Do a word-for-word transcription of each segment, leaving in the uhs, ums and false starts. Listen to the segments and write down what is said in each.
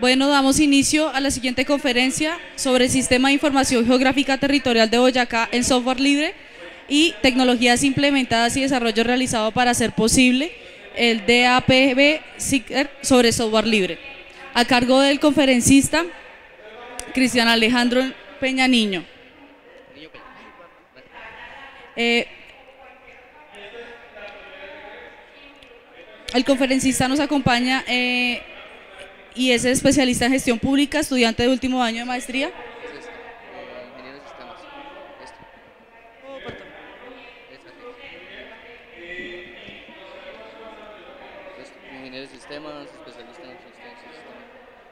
Bueno, damos inicio a la siguiente conferencia sobre el Sistema de Información Geográfica Territorial de Boyacá en software libre y tecnologías implementadas y desarrollo realizado para hacer posible el D A P B sobre software libre, a cargo del conferencista Cristian Alejandro Peña Niño. Eh, el conferencista nos acompaña eh, y es especialista en gestión pública, estudiante de último año de maestría. Ingeniero de sistemas. Esto. Oh, perdón. Esto. Ingeniero de sistemas, especialista en asistencia de sistemas.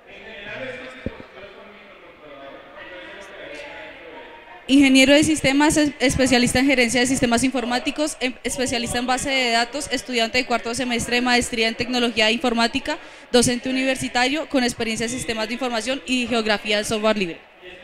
Ingeniero de sistemas, es- especialista en gerencia de sistemas informáticos, em- especialista en base de datos, estudiante de cuarto semestre de maestría en tecnología informática, docente universitario con experiencia en sistemas de información y geografía del software libre.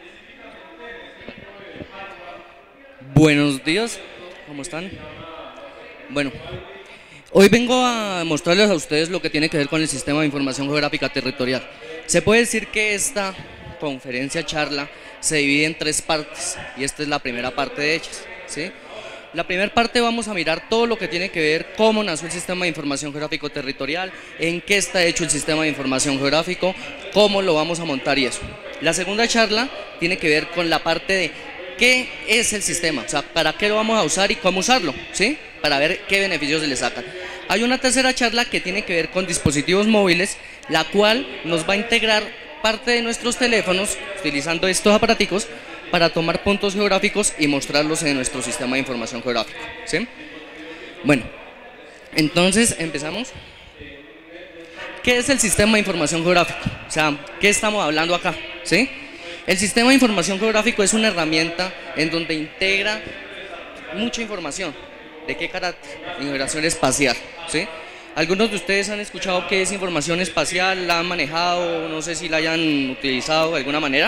Buenos días, ¿cómo están? Bueno, hoy vengo a mostrarles a ustedes lo que tiene que ver con el Sistema de Información Geográfica Territorial. Se puede decir que esta conferencia charla se divide en tres partes y esta es la primera parte de ellas, ¿sí? La primera parte vamos a mirar todo lo que tiene que ver cómo nació el Sistema de Información Geográfico Territorial, en qué está hecho el Sistema de Información Geográfico, cómo lo vamos a montar y eso. La segunda charla tiene que ver con la parte de qué es el sistema, o sea, para qué lo vamos a usar y cómo usarlo, ¿sí? Para ver qué beneficios se le sacan. Hay una tercera charla que tiene que ver con dispositivos móviles, la cual nos va a integrar parte de nuestros teléfonos, utilizando estos aparaticos, para tomar puntos geográficos y mostrarlos en nuestro sistema de información geográfico, ¿sí? Bueno, entonces empezamos. ¿Qué es el sistema de información geográfico? O sea, ¿qué estamos hablando acá? ¿Sí? El sistema de información geográfico es una herramienta en donde integra mucha información. ¿De qué carácter? Integración espacial, ¿sí? Algunos de ustedes han escuchado qué es información espacial, la han manejado, no sé si la hayan utilizado de alguna manera.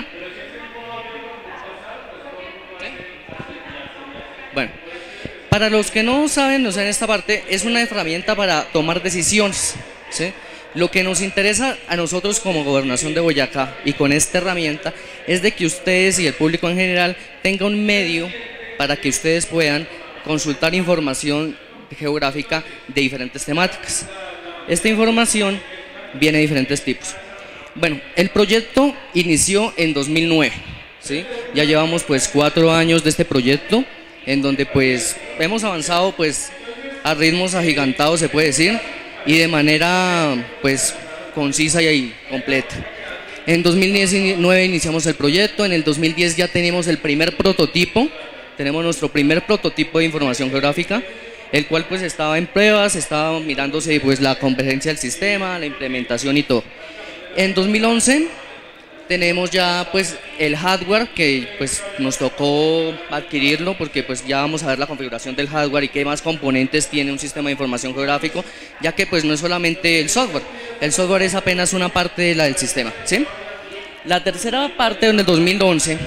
¿Sí? Bueno, para los que no saben, o sea, en esta parte es una herramienta para tomar decisiones, ¿sí? Lo que nos interesa a nosotros como Gobernación de Boyacá y con esta herramienta es de que ustedes y el público en general tengan un medio para que ustedes puedan consultar información geográfica de diferentes temáticas. Esta información viene de diferentes tipos. Bueno, el proyecto inició en dos mil nueve, ¿sí? Ya llevamos pues cuatro años de este proyecto, en donde pues hemos avanzado pues a ritmos agigantados, se puede decir, y de manera pues concisa y completa. En dos mil diecinueve iniciamos el proyecto, en el dos mil diez ya tenemos el primer prototipo, tenemos nuestro primer prototipo de información geográfica, el cual pues estaba en pruebas, estaba mirándose pues la convergencia del sistema, la implementación y todo. En dos mil once tenemos ya pues el hardware que pues nos tocó adquirirlo porque pues ya vamos a ver la configuración del hardware y qué más componentes tiene un sistema de información geográfico, ya que pues no es solamente el software, el software es apenas una parte de la del sistema, ¿sí? La tercera parte en el dos mil once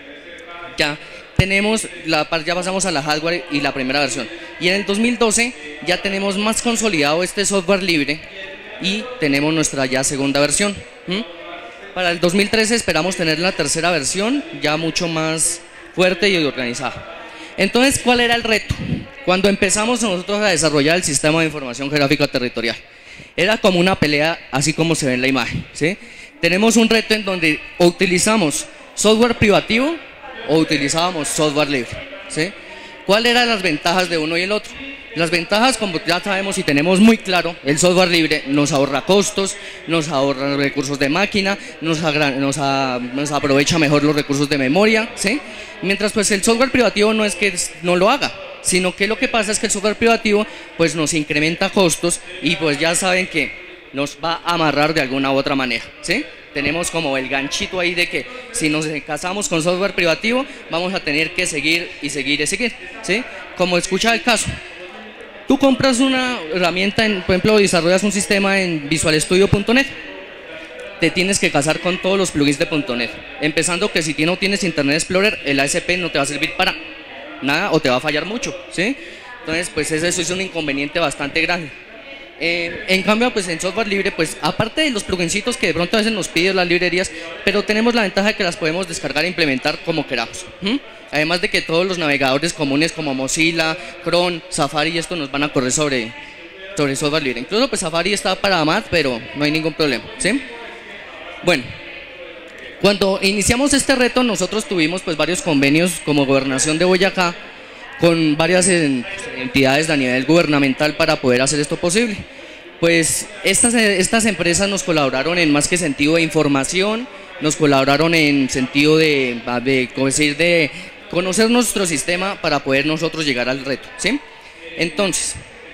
ya tenemos la parte, ya pasamos a la hardware y la primera versión, y en el dos mil doce ya tenemos más consolidado este software libre y tenemos nuestra ya segunda versión. ¿Mm? Para el dos mil trece esperamos tener la tercera versión ya mucho más fuerte y organizada. Entonces, ¿cuál era el reto? Cuando empezamos nosotros a desarrollar el sistema de información geográfica territorial, era como una pelea así como se ve en la imagen, ¿sí? Tenemos un reto en donde o utilizamos software privativo o utilizábamos software libre, ¿sí? ¿Cuáles eran las ventajas de uno y el otro? Las ventajas, como ya sabemos y tenemos muy claro, el software libre nos ahorra costos, nos ahorra recursos de máquina, nos, nos, a, nos aprovecha mejor los recursos de memoria, ¿sí? Mientras pues el software privativo no es que no lo haga, sino que lo que pasa es que el software privativo pues nos incrementa costos y pues ya saben que nos va a amarrar de alguna u otra manera, ¿sí? Tenemos como el ganchito ahí de que si nos casamos con software privativo vamos a tener que seguir y seguir y seguir, ¿sí? Como escucha el caso, tú compras una herramienta, en, por ejemplo, desarrollas un sistema en visual studio punto net, te tienes que casar con todos los plugins de .net, empezando que si no tienes Internet Explorer, el A S P no te va a servir para nada o te va a fallar mucho, ¿sí? Entonces, pues eso es un inconveniente bastante grande. Eh, en cambio, pues en software libre, pues aparte de los plugincitos que de pronto a veces nos piden las librerías, pero tenemos la ventaja de que las podemos descargar e implementar como queramos. ¿Mm? Además de que todos los navegadores comunes como Mozilla, Chrome, Safari y esto nos van a correr sobre, sobre software libre. Incluso pues Safari está para Mac, pero no hay ningún problema, ¿sí? Bueno, cuando iniciamos este reto nosotros tuvimos pues varios convenios como Gobernación de Boyacá con varias entidades a nivel gubernamental para poder hacer esto posible. Pues estas, estas empresas nos colaboraron en más que sentido de información, nos colaboraron en sentido de, de, decir, de conocer nuestro sistema para poder nosotros llegar al reto, ¿sí? Entonces,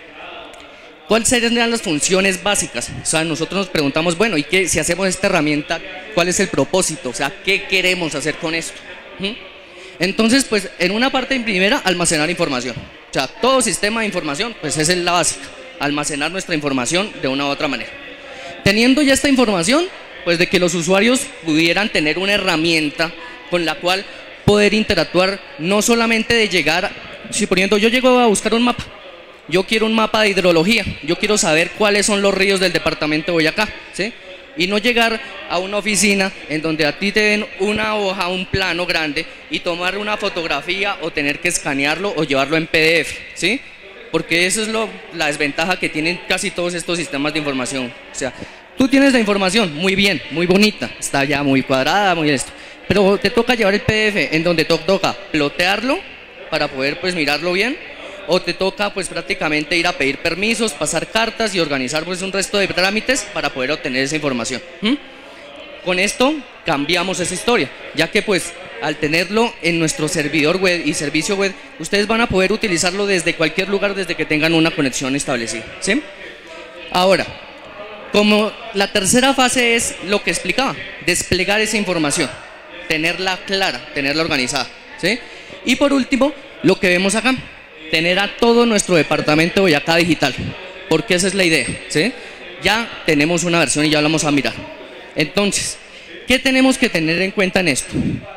¿cuáles serían las funciones básicas? O sea, nosotros nos preguntamos, bueno, ¿y qué, si hacemos esta herramienta, cuál es el propósito? O sea, ¿qué queremos hacer con esto? ¿Mm? Entonces, pues, en una parte en primera, almacenar información. O sea, todo sistema de información, pues esa es la básica, almacenar nuestra información de una u otra manera. Teniendo ya esta información, pues de que los usuarios pudieran tener una herramienta con la cual poder interactuar, no solamente de llegar, si por ejemplo yo llego a buscar un mapa, yo quiero un mapa de hidrología, yo quiero saber cuáles son los ríos del departamento de Boyacá, ¿sí? Y no llegar a una oficina en donde a ti te den una hoja, un plano grande y tomar una fotografía o tener que escanearlo o llevarlo en P D F, ¿sí? Porque eso es lo, la desventaja que tienen casi todos estos sistemas de información. O sea, tú tienes la información, muy bien, muy bonita, está ya muy cuadrada, muy esto, pero te toca llevar el P D F en donde te toca plotearlo para poder pues mirarlo bien, o te toca pues prácticamente ir a pedir permisos, pasar cartas y organizar pues un resto de trámites para poder obtener esa información. ¿Mm? Con esto cambiamos esa historia, ya que pues al tenerlo en nuestro servidor web y servicio web, ustedes van a poder utilizarlo desde cualquier lugar desde que tengan una conexión establecida, ¿sí? Ahora, como la tercera fase es lo que explicaba, desplegar esa información, tenerla clara, tenerla organizada, ¿sí? Y por último, lo que vemos acá, tener a todo nuestro departamento de Boyacá digital, porque esa es la idea, ¿sí? Ya tenemos una versión y ya la vamos a mirar. Entonces, ¿qué tenemos que tener en cuenta en esto?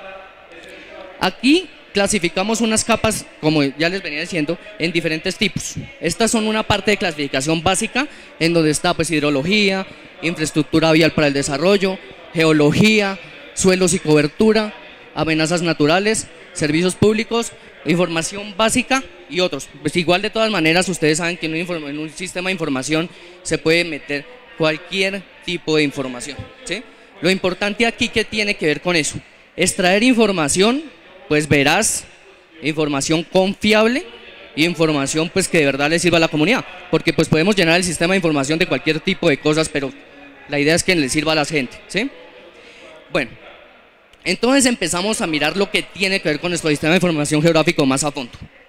Aquí clasificamos unas capas, como ya les venía diciendo, en diferentes tipos. Estas son una parte de clasificación básica, en donde está pues hidrología, infraestructura vial para el desarrollo, geología, suelos y cobertura, amenazas naturales, servicios públicos, información básica y otros. Pues igual de todas maneras ustedes saben que en un, en un sistema de información se puede meter cualquier tipo de información, ¿sí? Lo importante aquí que tiene que ver con eso, extraer información pues veraz, información confiable y información pues que de verdad le sirva a la comunidad, porque pues podemos llenar el sistema de información de cualquier tipo de cosas, pero la idea es que le sirva a la gente, ¿sí? Bueno, entonces empezamos a mirar lo que tiene que ver con nuestro sistema de información geográfico más a fondo.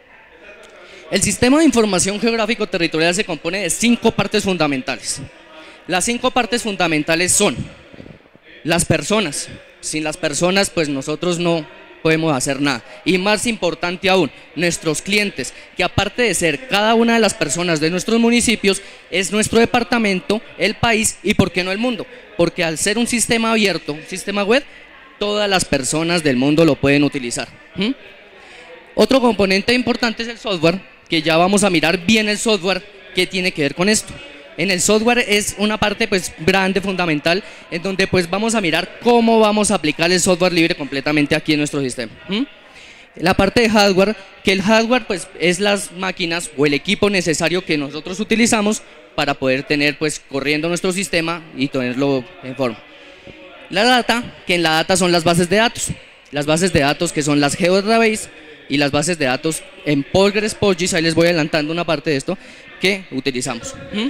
El sistema de información geográfico territorial se compone de cinco partes fundamentales. Las cinco partes fundamentales son las personas. Sin las personas pues nosotros no podemos hacer nada. Y más importante aún, nuestros clientes, que aparte de ser cada una de las personas de nuestros municipios, es nuestro departamento, el país y por qué no el mundo. Porque al ser un sistema abierto, un sistema web, todas las personas del mundo lo pueden utilizar. ¿Mm? Otro componente importante es el software, que ya vamos a mirar bien el software que tiene que ver con esto. En el software es una parte pues grande, fundamental, en donde pues vamos a mirar cómo vamos a aplicar el software libre completamente aquí en nuestro sistema. ¿Mm? La parte de hardware, que el hardware pues es las máquinas o el equipo necesario que nosotros utilizamos para poder tener pues corriendo nuestro sistema y tenerlo en forma. La data, que en la data son las bases de datos, las bases de datos que son las GeoDatabase y las bases de datos en Postgres, PostGIS, ahí les voy adelantando una parte de esto que utilizamos. ¿Mm?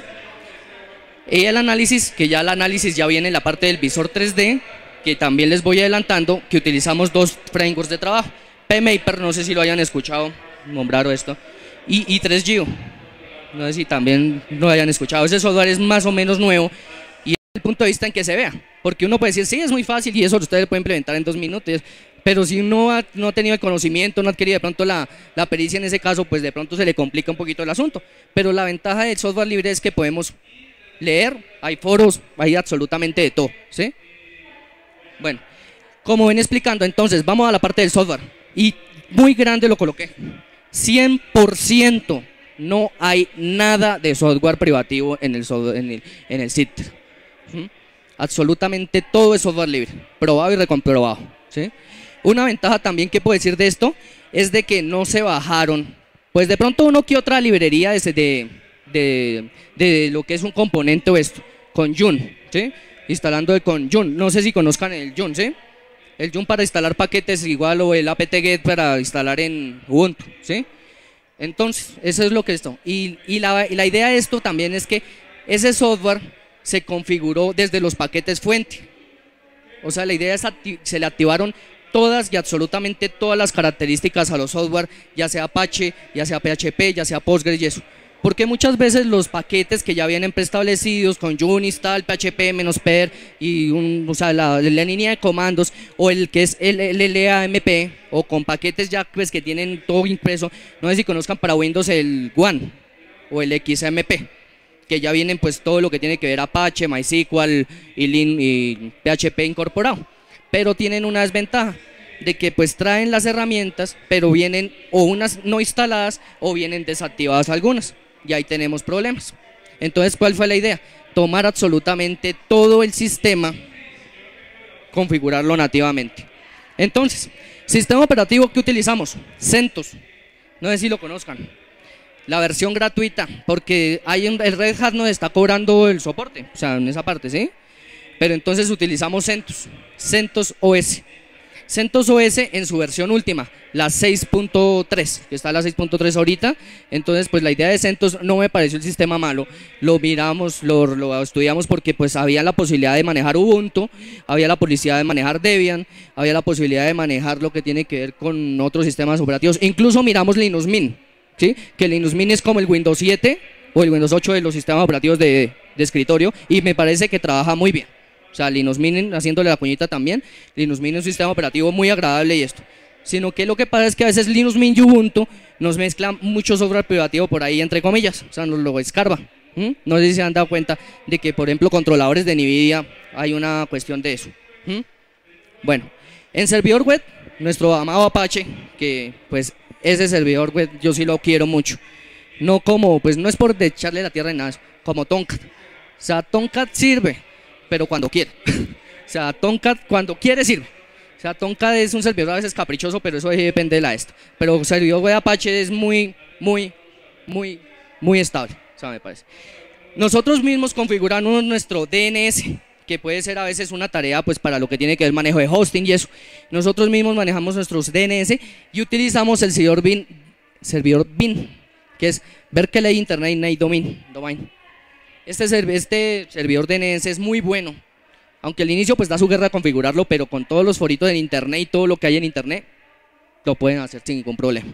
Y el análisis, que ya el análisis ya viene en la parte del visor tres D, que también les voy adelantando, que utilizamos dos frameworks de trabajo, PMaper, no sé si lo hayan escuchado, nombrar esto, y i tres Geo, no sé si también lo hayan escuchado. Ese software es más o menos nuevo y es el punto de vista en que se vea, porque uno puede decir, sí, es muy fácil y eso ustedes lo pueden implementar en dos minutos, pero si uno ha, no ha tenido el conocimiento, no ha adquirido de pronto la, la pericia en ese caso, pues de pronto se le complica un poquito el asunto. Pero la ventaja del software libre es que podemos leer, hay foros, hay absolutamente de todo, ¿sí? Bueno, como ven explicando, entonces vamos a la parte del software y muy grande lo coloqué, cien por ciento No hay nada de software privativo en el, en el, en el sitio. ¿Mm? Absolutamente todo es software libre, probado y recomprobado, ¿sí? Una ventaja también que puedo decir de esto es de que no se bajaron, pues de pronto uno que otra librería de, de, de, de lo que es un componente o esto, con Yun, ¿sí? Instalando el con Yun, no sé si conozcan el Yun, ¿sí? El Yun para instalar paquetes igual o el apt-get para instalar en Ubuntu, ¿sí? Entonces, eso es lo que esto. Y, y, la, y la idea de esto también es que ese software se configuró desde los paquetes fuente. O sea, la idea es que se le activaron todas y absolutamente todas las características a los software, ya sea Apache, ya sea P H P, ya sea Postgres y eso. Porque muchas veces los paquetes que ya vienen preestablecidos con Yun install, P H P menos per y un, o sea, la, la línea de comandos o el que es el L L A M P o con paquetes ya pues, que tienen todo impreso, no sé si conozcan para Windows el WAN o el X M P, que ya vienen pues todo lo que tiene que ver Apache, MySQL y, Lin, y P H P incorporado, pero tienen una desventaja de que pues traen las herramientas pero vienen o unas no instaladas o vienen desactivadas algunas. Y ahí tenemos problemas. Entonces, ¿cuál fue la idea? Tomar absolutamente todo el sistema, configurarlo nativamente. Entonces, sistema operativo que utilizamos, CentOS, no sé si lo conozcan, la versión gratuita, porque hay un, el Red Hat nos está cobrando el soporte, o sea, en esa parte, ¿sí? Pero entonces utilizamos CentOS, CentOS O S. CentOS O S en su versión última, la seis punto tres, que está la seis punto tres ahorita. Entonces pues la idea de CentOS no me pareció el sistema malo, lo miramos, lo, lo estudiamos porque pues había la posibilidad de manejar Ubuntu, había la posibilidad de manejar Debian, había la posibilidad de manejar lo que tiene que ver con otros sistemas operativos, incluso miramos Linux Mint, ¿sí? Que Linux Mint es como el Windows siete o el Windows ocho de los sistemas operativos de, de escritorio y me parece que trabaja muy bien. O sea, Linux Mint, haciéndole la cuñita también, Linux Mint es un sistema operativo muy agradable y esto. Sino que lo que pasa es que a veces Linux Mint y Ubuntu nos mezclan mucho software privativo por ahí, entre comillas, o sea, nos lo escarba. ¿Mm? No sé si se han dado cuenta de que, por ejemplo, controladores de NVIDIA, hay una cuestión de eso. ¿Mm? Bueno, en servidor web, nuestro amado Apache, que pues ese servidor web yo sí lo quiero mucho. No como, pues no es por echarle la tierra ni nada, como Tomcat. O sea, Tomcat sirve, pero cuando quiere. O sea, Tomcat cuando quiere sirve. O sea, Tomcat es un servidor a veces caprichoso, pero eso depende de la esto. Pero el servidor web Apache es muy, muy, muy, muy estable, o sea, me parece. Nosotros mismos configuramos nuestro D N S, que puede ser a veces una tarea pues para lo que tiene que ver manejo de hosting y eso. Nosotros mismos manejamos nuestros D N S y utilizamos el servidor B I N, servidor B I N, que es Berkeley Internet Name Domain. Domain. Este, serv este servidor D N S es muy bueno, aunque al inicio pues da su guerra a configurarlo, pero con todos los foritos en internet y todo lo que hay en internet, lo pueden hacer sin ningún problema.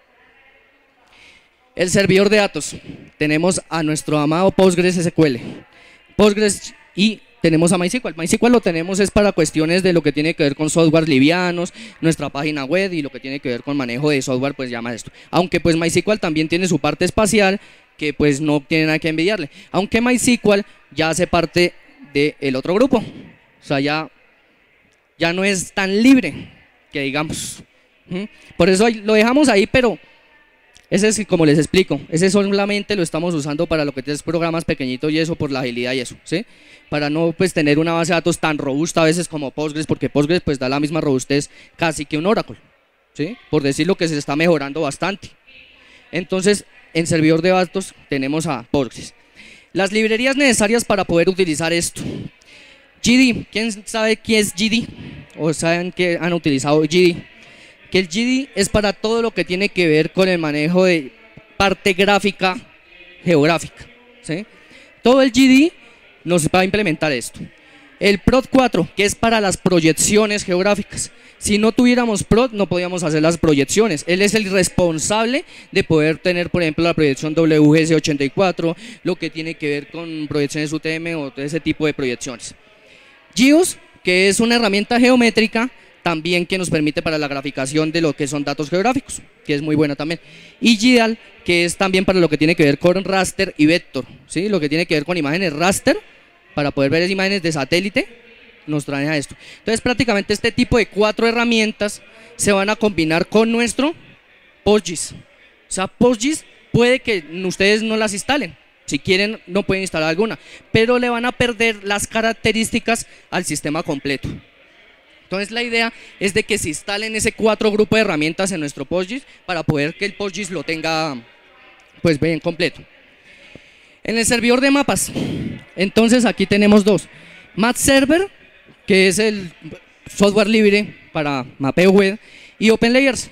El servidor de datos, tenemos a nuestro amado PostgreSQL, Postgres y tenemos a MySQL. MySQL lo tenemos es para cuestiones de lo que tiene que ver con software livianos, nuestra página web y lo que tiene que ver con manejo de software, pues llama esto. Aunque pues MySQL también tiene su parte espacial, que pues no tiene nada que envidiarle, aunque MySQL ya hace parte del otro grupo, o sea ya, ya no es tan libre que digamos. ¿Mm? Por eso lo dejamos ahí, pero ese es como les explico, ese solamente lo estamos usando para lo que es programas pequeñitos y eso por la agilidad y eso, ¿sí? Para no pues tener una base de datos tan robusta a veces como Postgres, porque Postgres pues da la misma robustez casi que un Oracle, ¿sí? Por decirlo que se está mejorando bastante. Entonces en servidor de datos tenemos a Postgres. Las librerías necesarias para poder utilizar esto. G D, ¿quién sabe qué es G D? ¿O saben que han utilizado G D? Que el G D es para todo lo que tiene que ver con el manejo de parte gráfica geográfica, ¿sí? Todo el G D nos va a implementar esto. El Prod cuatro, que es para las proyecciones geográficas. Si no tuviéramos Prod, no podíamos hacer las proyecciones. Él es el responsable de poder tener, por ejemplo, la proyección W G S ochenta y cuatro, lo que tiene que ver con proyecciones U T M o todo ese tipo de proyecciones. GEOS, que es una herramienta geométrica, también que nos permite para la graficación de lo que son datos geográficos, que es muy buena también. Y G D A L, que es también para lo que tiene que ver con raster y vector, ¿sí? Lo que tiene que ver con imágenes raster, para poder ver esas imágenes de satélite, nos trae a esto. Entonces prácticamente este tipo de cuatro herramientas se van a combinar con nuestro PostGIS. O sea, PostGIS puede que ustedes no las instalen. Si quieren, no pueden instalar alguna, pero le van a perder las características al sistema completo. Entonces la idea es de que se instalen ese cuatro grupos de herramientas en nuestro PostGIS para poder que el PostGIS lo tenga pues bien completo. En el servidor de mapas, entonces aquí tenemos dos. Map Server, que es el software libre para mapeo web, y OpenLayers.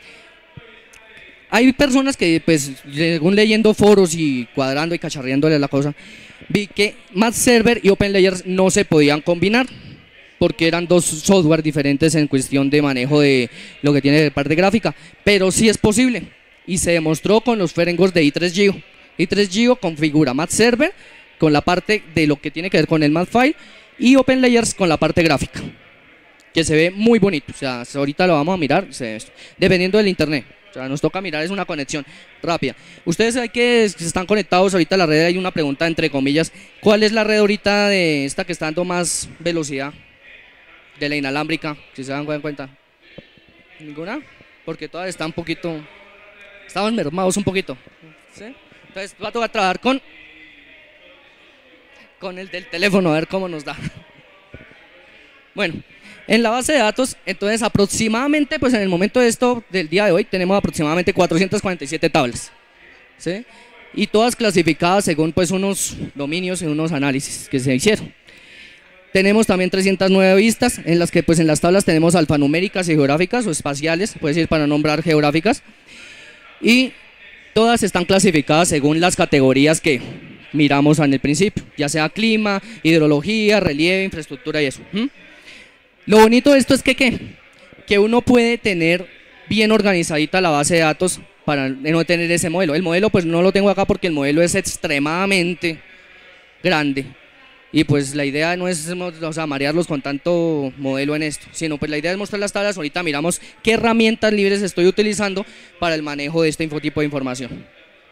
Hay personas que, pues, según leyendo foros y cuadrando y cacharreándole la cosa, vi que Map Server y OpenLayers no se podían combinar, porque eran dos software diferentes en cuestión de manejo de lo que tiene de parte gráfica, pero sí es posible, y se demostró con los frameworks de i tres Geo. i tres Geo configura Map Server con la parte de lo que tiene que ver con el Mapfile, y OpenLayers con la parte gráfica, que se ve muy bonito. O sea, ahorita lo vamos a mirar, se ve esto, dependiendo del internet. O sea, nos toca mirar, es una conexión rápida. Ustedes saben que están conectados ahorita a la red, hay una pregunta entre comillas, ¿cuál es la red ahorita de esta que está dando más velocidad? De la inalámbrica, si se dan cuenta. ¿Ninguna? Porque todas están un poquito, estamos mermados un poquito, ¿sí? Entonces va a tocar trabajar con con el del teléfono, a ver cómo nos da. Bueno, en la base de datos, entonces aproximadamente, pues en el momento de esto, del día de hoy, tenemos aproximadamente cuatrocientas cuarenta y siete tablas, ¿sí? Y todas clasificadas según pues unos dominios y unos análisis que se hicieron. Tenemos también trescientas nueve vistas, en las que pues en las tablas tenemos alfanuméricas y geográficas o espaciales, puede decir para nombrar geográficas, y todas están clasificadas según las categorías que miramos en el principio, ya sea clima, hidrología, relieve, infraestructura y eso. ¿Mm? Lo bonito de esto es que, ¿qué? que uno puede tener bien organizadita la base de datos para no tener ese modelo. El modelo pues no lo tengo acá porque el modelo es extremadamente grande y pues la idea no es, o sea, marearlos con tanto modelo en esto, sino pues la idea es mostrar las tablas. Ahorita miramos qué herramientas libres estoy utilizando para el manejo de este tipo de información.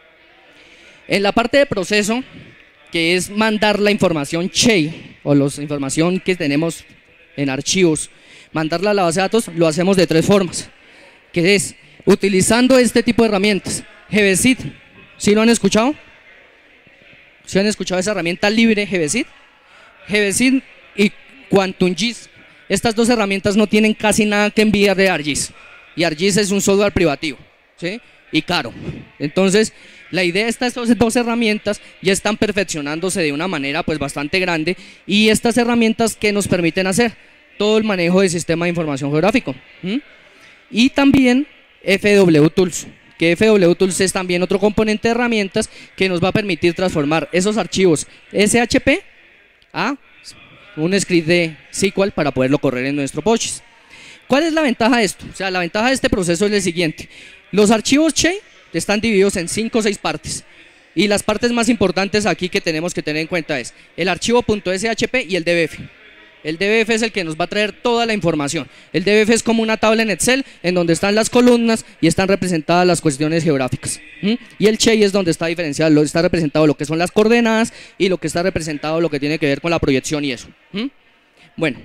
En la parte de proceso, que es mandar la información H E I o la información que tenemos en archivos, mandarla a la base de datos, lo hacemos de tres formas, que es utilizando este tipo de herramientas. GBSeed, ¿sí lo han escuchado? ¿Sí han escuchado esa herramienta libre GBSeed? GBSeed y QuantumGIS. Estas dos herramientas no tienen casi nada que envidiar de ArcGIS, y ArcGIS es un software privativo, ¿sí? Y caro. Entonces la idea de estas dos herramientas ya están perfeccionándose de una manera pues bastante grande, y estas herramientas que nos permiten hacer todo el manejo del sistema de información geográfico. ¿Mm? Y también F W Tools, que F W Tools es también otro componente de herramientas que nos va a permitir transformar esos archivos S H P a un script de S Q L para poderlo correr en nuestro PostGIS. ¿Cuál es la ventaja de esto? O sea, la ventaja de este proceso es el siguiente: los archivos H E I están divididos en cinco o seis partes, y las partes más importantes aquí que tenemos que tener en cuenta es el archivo .shp y el D B F. El D B F es el que nos va a traer toda la información. El D B F es como una tabla en Excel en donde están las columnas y están representadas las cuestiones geográficas. ¿Mm? Y el H E I es donde está diferenciado, está representado lo que son las coordenadas y lo que está representado lo que tiene que ver con la proyección y eso. ¿Mm? Bueno,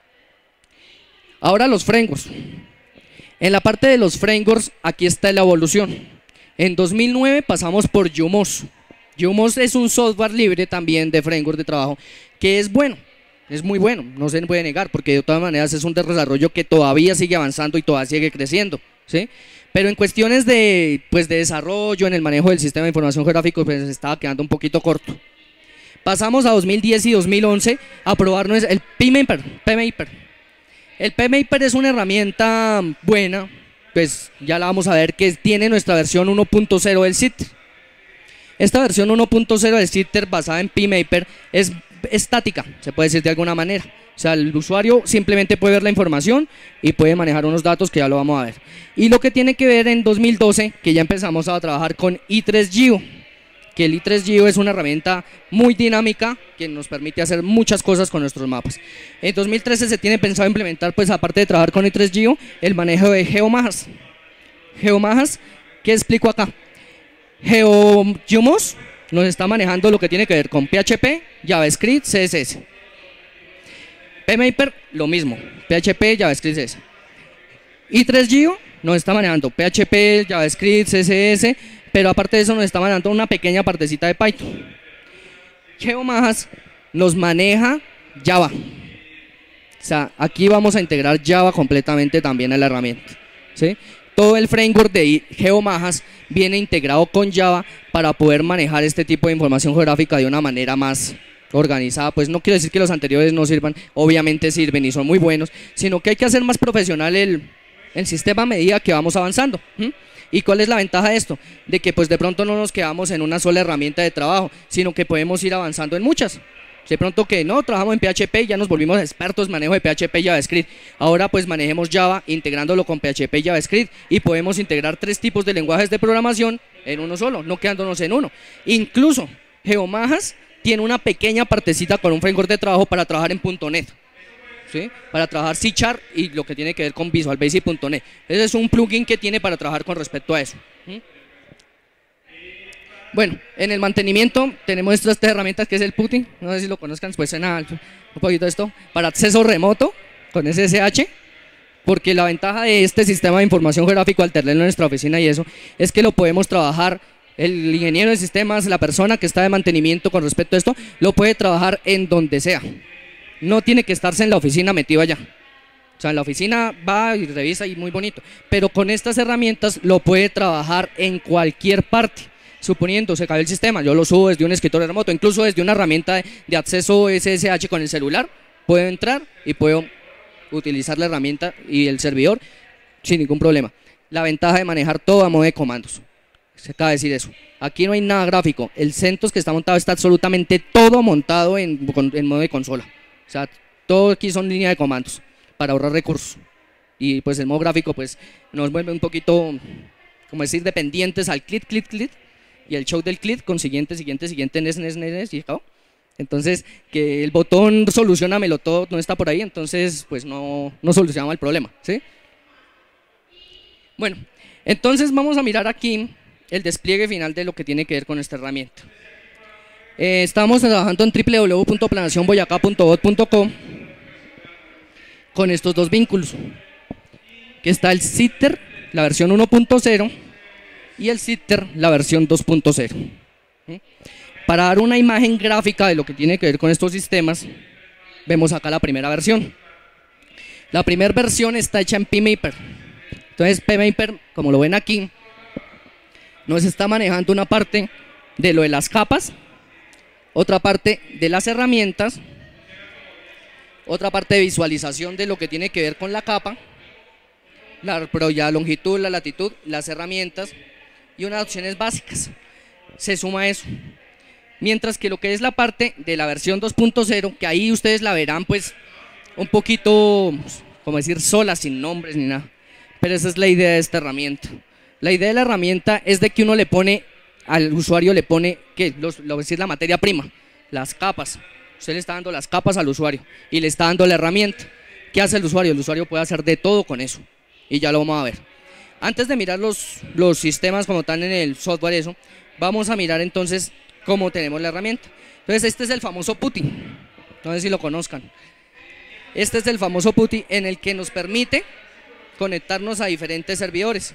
ahora los frameworks. En la parte de los frameworks, aquí está la evolución. En dos mil nueve pasamos por Yumos. Yumos es un software libre también de framework de trabajo que es bueno, es muy bueno, no se puede negar, porque de todas maneras es un desarrollo que todavía sigue avanzando y todavía sigue creciendo, ¿sí? Pero en cuestiones de, pues, de desarrollo, en el manejo del sistema de información geográfico, pues estaba quedando un poquito corto. Pasamos a dos mil diez y dos mil once a probarnos el PMapper. PMapper. El PMapper es una herramienta buena, pues ya la vamos a ver, que tiene nuestra versión uno punto cero del Sitter. Esta versión uno punto cero del Sitter basada en PMapper es estática, se puede decir de alguna manera. O sea, el usuario simplemente puede ver la información y puede manejar unos datos que ya lo vamos a ver. Y lo que tiene que ver en dos mil doce, que ya empezamos a trabajar con i tres Geo, que el i tres Geo es una herramienta muy dinámica que nos permite hacer muchas cosas con nuestros mapas. En dos mil trece se tiene pensado implementar, pues aparte de trabajar con i tres Geo, el manejo de GeoMajas. GeoMajas, ¿qué explico acá? GeoMos nos está manejando lo que tiene que ver con P H P, JavaScript, C S S. PMapper, lo mismo, P H P, JavaScript, C S S. i tres Geo nos está manejando P H P, JavaScript, C S S, pero aparte de eso nos está mandando una pequeña partecita de Python. GeoMajas nos maneja Java. O sea, aquí vamos a integrar Java completamente también a la herramienta, ¿sí? Todo el framework de GeoMajas viene integrado con Java para poder manejar este tipo de información geográfica de una manera más organizada. Pues no quiero decir que los anteriores no sirvan, obviamente sirven y son muy buenos, sino que hay que hacer más profesional el, el sistema a medida que vamos avanzando. ¿Mm? ¿Y cuál es la ventaja de esto? De que pues de pronto no nos quedamos en una sola herramienta de trabajo, sino que podemos ir avanzando en muchas. De pronto que no, trabajamos en P H P y ya nos volvimos expertos en manejo de P H P y JavaScript. Ahora pues manejemos Java integrándolo con P H P y JavaScript y podemos integrar tres tipos de lenguajes de programación en uno solo, no quedándonos en uno. Incluso GeoMajas tiene una pequeña partecita con un framework de trabajo para trabajar en punto net, ¿sí? Para trabajar C Sharp y lo que tiene que ver con Visual Basic punto net. Ese es un plugin que tiene para trabajar con respecto a eso. ¿Mm? Bueno, en el mantenimiento tenemos estas tres herramientas que es el PuTTY, no sé si lo conozcan, pues suena un poquito esto, para acceso remoto con S S H, porque la ventaja de este sistema de información geográfico al tenerlo en nuestra oficina y eso, es que lo podemos trabajar, el ingeniero de sistemas, la persona que está de mantenimiento con respecto a esto, lo puede trabajar en donde sea, no tiene que estarse en la oficina metido allá. O sea, en la oficina va y revisa y muy bonito, pero con estas herramientas lo puede trabajar en cualquier parte. Suponiendo se cae el sistema, yo lo subo desde un escritorio remoto, incluso desde una herramienta de, de acceso S S H con el celular, puedo entrar y puedo utilizar la herramienta y el servidor sin ningún problema. La ventaja de manejar todo a modo de comandos, se acaba de decir eso. Aquí no hay nada gráfico, el CentOS que está montado está absolutamente todo montado en, en modo de consola. O sea, todo aquí son líneas de comandos para ahorrar recursos. Y pues el modo gráfico pues nos vuelve un poquito, como decir, dependientes al clic, clic, clic. Y el show del clic con siguiente, siguiente, siguiente, nes, nes, nes, nes, y acabó. Entonces, que el botón solucionamelo todo no está por ahí, entonces pues no, no solucionamos el problema, ¿sí? Bueno, entonces vamos a mirar aquí el despliegue final de lo que tiene que ver con esta herramienta. Eh, estamos trabajando en w w w punto planeación boyacá punto bot punto co con estos dos vínculos, que está el Sitter, la versión uno punto cero, y el Sitter, la versión dos punto cero. Para dar una imagen gráfica de lo que tiene que ver con estos sistemas, vemos acá la primera versión. La primera versión está hecha en PMapper. Entonces PMapper, como lo ven aquí, nos está manejando una parte de lo de las capas, otra parte de las herramientas, otra parte de visualización de lo que tiene que ver con la capa, la, pero ya longitud, la latitud, las herramientas y unas opciones básicas. Se suma eso. Mientras que lo que es la parte de la versión dos punto cero, que ahí ustedes la verán pues un poquito, como decir, sola, sin nombres ni nada. Pero esa es la idea de esta herramienta. La idea de la herramienta es de que uno le pone, al usuario le pone, ¿qué? Los, lo decir la materia prima, las capas. Usted le está dando las capas al usuario y le está dando la herramienta. ¿Qué hace el usuario? El usuario puede hacer de todo con eso. Y ya lo vamos a ver. Antes de mirar los, los sistemas como están en el software, eso, vamos a mirar entonces cómo tenemos la herramienta. Entonces este es el famoso PuTTY, no sé si lo conozcan. Este es el famoso PuTTY en el que nos permite conectarnos a diferentes servidores.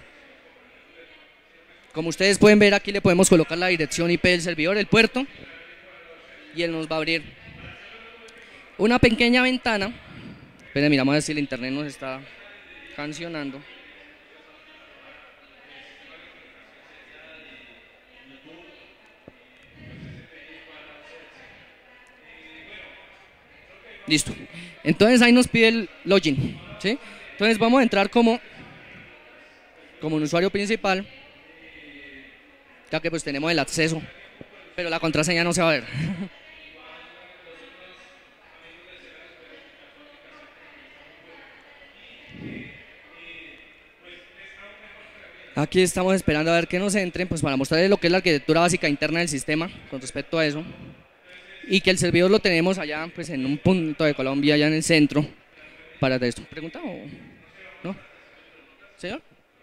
Como ustedes pueden ver, aquí le podemos colocar la dirección I P del servidor, el puerto, y él nos va a abrir una pequeña ventana. Esperen, miramos a ver si el internet nos está cancionando. Listo. Entonces ahí nos pide el login, ¿sí? Entonces vamos a entrar como, como un usuario principal, ya que pues tenemos el acceso, pero la contraseña no se va a ver. Aquí estamos esperando a ver que nos entren, pues para mostrarles lo que es la arquitectura básica interna del sistema con respecto a eso. Y que el servidor lo tenemos allá pues en un punto de Colombia, allá en el centro, para esto. ¿Pregunta o no? ¿Señor?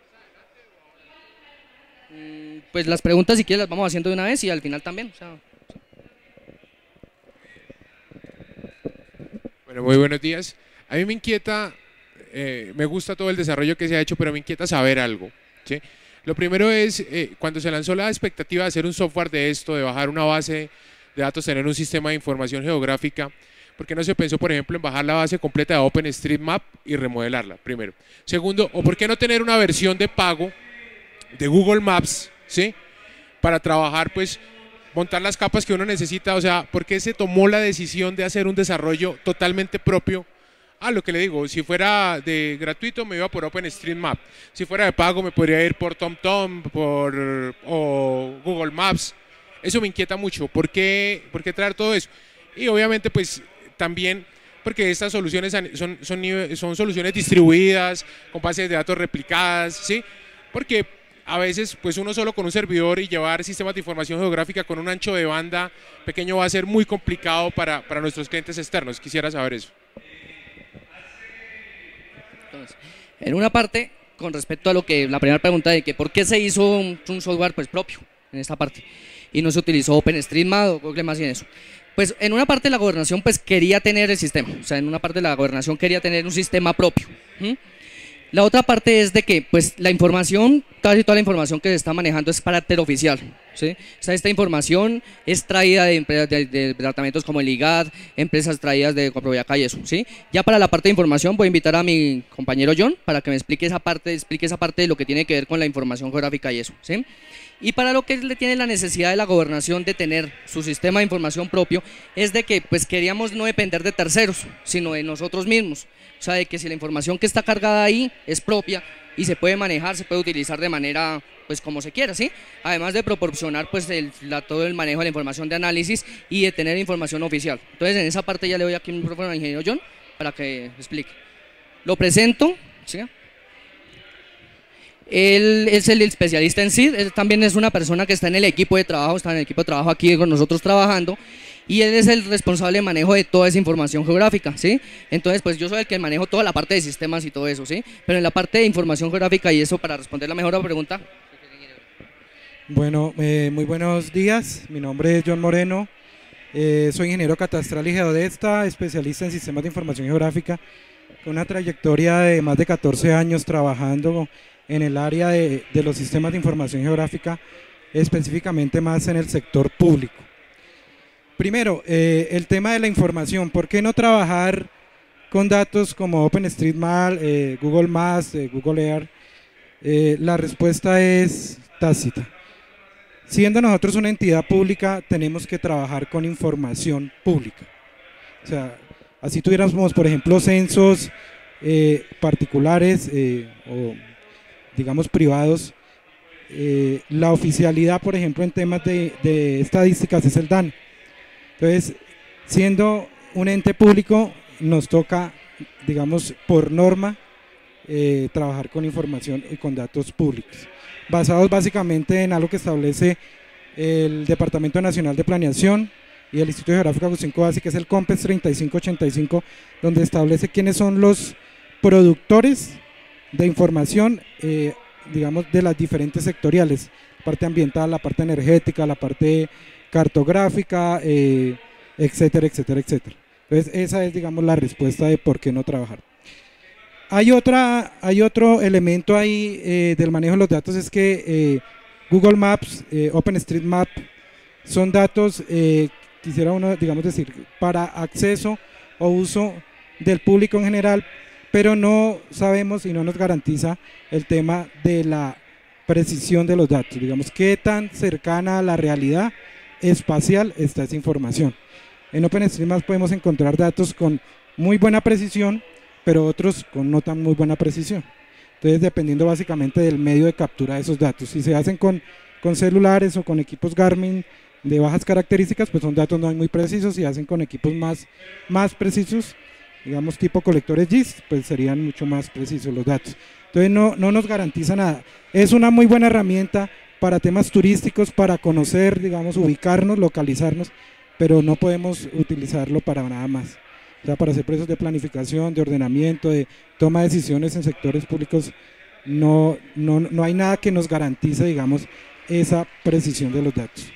Mm, pues las preguntas si quieres las vamos haciendo de una vez y al final también. O sea, bueno, muy buenos días. A mí me inquieta, eh, me gusta todo el desarrollo que se ha hecho, pero me inquieta saber algo, ¿sí? Lo primero es, eh, cuando se lanzó la expectativa de hacer un software de esto, de bajar una base de datos, tener un sistema de información geográfica, ¿por qué no se pensó, por ejemplo, en bajar la base completa de OpenStreetMap y remodelarla, primero? Segundo, ¿o por qué no tener una versión de pago de Google Maps, ¿sí? Para trabajar, pues, montar las capas que uno necesita? O sea, ¿por qué se tomó la decisión de hacer un desarrollo totalmente propio? Ah, lo que le digo, si fuera de gratuito me iba por OpenStreetMap, si fuera de pago me podría ir por TomTom, por o Google Maps. Eso me inquieta mucho. ¿Por qué, por qué traer todo eso? Y obviamente, pues, también porque estas soluciones son, son, son soluciones distribuidas, con bases de datos replicadas, ¿sí? Porque a veces, pues, uno solo con un servidor y llevar sistemas de información geográfica con un ancho de banda pequeño va a ser muy complicado para, para nuestros clientes externos. Quisiera saber eso. Entonces, en una parte, con respecto a lo que la primera pregunta de que por qué se hizo un, un software, pues, propio en esta parte y no se utilizó OpenStreetMap o Google Maps y en eso. Pues en una parte la gobernación pues quería tener el sistema, o sea, en una parte la gobernación quería tener un sistema propio. ¿Mm? La otra parte es de que pues la información, casi toda la información que se está manejando es carácter oficial, ¿sí? O sea, esta información es traída de empresas de, de departamentos como el I G A D, empresas traídas de Comproviaca y eso, ¿sí? Ya para la parte de información voy a invitar a mi compañero John para que me explique esa parte, explique esa parte de lo que tiene que ver con la información geográfica y eso, ¿sí? Y para lo que le tiene la necesidad de la gobernación de tener su sistema de información propio es de que pues queríamos no depender de terceros, sino de nosotros mismos. O sea, de que si la información que está cargada ahí es propia y se puede manejar, se puede utilizar de manera pues como se quiera, ¿sí? Además de proporcionar pues el, la, todo el manejo de la información de análisis y de tener información oficial. Entonces en esa parte ya le doy aquí un micrófono al ingeniero John para que explique. Lo presento, ¿sí? Él es el especialista en S I D, él también es una persona que está en el equipo de trabajo, está en el equipo de trabajo aquí con nosotros trabajando, y él es el responsable de manejo de toda esa información geográfica, ¿sí? Entonces, pues yo soy el que manejo toda la parte de sistemas y todo eso, ¿sí? Pero en la parte de información geográfica y eso, para responder la mejor pregunta. Bueno, eh, muy buenos días, mi nombre es John Moreno, eh, soy ingeniero catastral y geodesta, especialista en sistemas de información geográfica, con una trayectoria de más de catorce años trabajando en el área de, de los sistemas de información geográfica, específicamente más en el sector público. Primero, eh, el tema de la información. ¿Por qué no trabajar con datos como OpenStreetMap, eh, Google Maps, eh, Google Earth? Eh, la respuesta es tácita. Siendo nosotros una entidad pública, tenemos que trabajar con información pública. O sea, así tuviéramos, por ejemplo, censos eh, particulares eh, o digamos privados, eh, la oficialidad, por ejemplo, en temas de, de estadísticas es el D A N. Entonces, siendo un ente público, nos toca, digamos, por norma, eh, trabajar con información y con datos públicos, basados básicamente en algo que establece el Departamento Nacional de Planeación y el Instituto Geográfico Agustín Codazzi, que es el COMPES treinta y cinco ochenta y cinco, donde establece quiénes son los productores de información, eh, digamos, de las diferentes sectoriales, la parte ambiental, la parte energética, la parte cartográfica, eh, etcétera, etcétera, etcétera. Entonces esa es, digamos, la respuesta de por qué no trabajar. Hay, otra, hay otro elemento ahí eh, del manejo de los datos, es que eh, Google Maps, eh, OpenStreetMap, son datos, eh, quisiera uno, digamos, decir, para acceso o uso del público en general, pero no sabemos y no nos garantiza el tema de la precisión de los datos, digamos, qué tan cercana a la realidad espacial está esa información. En OpenStreetMap podemos encontrar datos con muy buena precisión, pero otros con no tan muy buena precisión. Entonces, dependiendo básicamente del medio de captura de esos datos, si se hacen con, con celulares o con equipos Garmin de bajas características, pues son datos no muy precisos. Si hacen con equipos más, más precisos, digamos tipo colectores G I S, pues serían mucho más precisos los datos. Entonces no, no nos garantiza nada. Es una muy buena herramienta para temas turísticos, para conocer, digamos, ubicarnos, localizarnos, pero no podemos utilizarlo para nada más. O sea, para hacer procesos de planificación, de ordenamiento, de toma de decisiones en sectores públicos, no, no, no hay nada que nos garantice, digamos, esa precisión de los datos.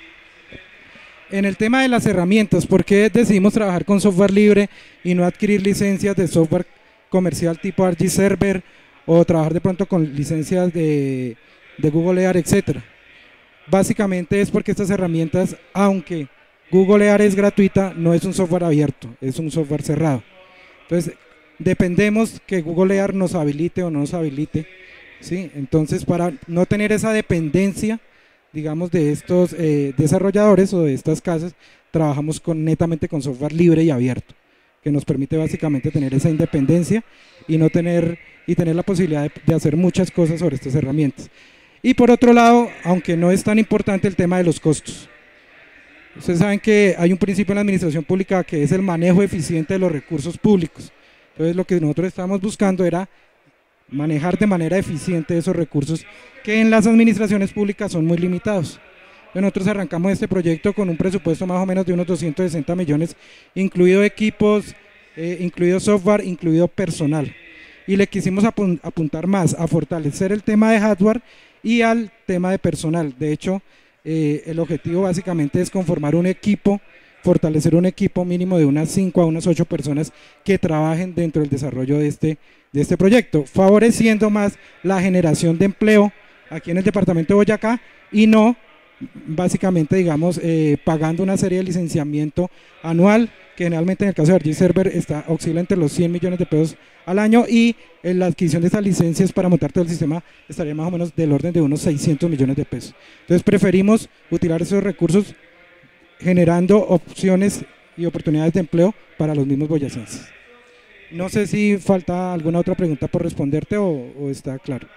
En el tema de las herramientas, ¿por qué decidimos trabajar con software libre y no adquirir licencias de software comercial tipo ArcGIS Server o trabajar de pronto con licencias de, de Google Earth, etcétera. Básicamente es porque estas herramientas, aunque Google Earth es gratuita, no es un software abierto, es un software cerrado. Entonces, dependemos que Google Earth nos habilite o no nos habilite, ¿sí? Entonces, para no tener esa dependencia, digamos, de estos eh, desarrolladores o de estas casas, trabajamos con, netamente con software libre y abierto, que nos permite básicamente tener esa independencia y no tener y tener la posibilidad de, de hacer muchas cosas sobre estas herramientas. Y por otro lado, aunque no es tan importante el tema de los costos. Ustedes saben que hay un principio en la administración pública que es el manejo eficiente de los recursos públicos. Entonces lo que nosotros estábamos buscando era manejar de manera eficiente esos recursos que en las administraciones públicas son muy limitados. Entonces nosotros arrancamos este proyecto con un presupuesto más o menos de unos doscientos sesenta millones, incluido equipos, eh, incluido software, incluido personal. Y le quisimos apun apuntar más a fortalecer el tema de hardware y al tema de personal. De hecho, eh, el objetivo básicamente es conformar un equipo, fortalecer un equipo mínimo de unas cinco a unas ocho personas que trabajen dentro del desarrollo de este, de este proyecto, favoreciendo más la generación de empleo aquí en el departamento de Boyacá y no básicamente, digamos, eh, pagando una serie de licenciamiento anual, que generalmente en el caso de Argis Server está, oscila entre los cien millones de pesos al año, y en la adquisición de esas licencias para montar todo el sistema estaría más o menos del orden de unos seiscientos millones de pesos. Entonces preferimos utilizar esos recursos generando opciones y oportunidades de empleo para los mismos boyacenses. No sé si falta alguna otra pregunta por responderte o, o está claro.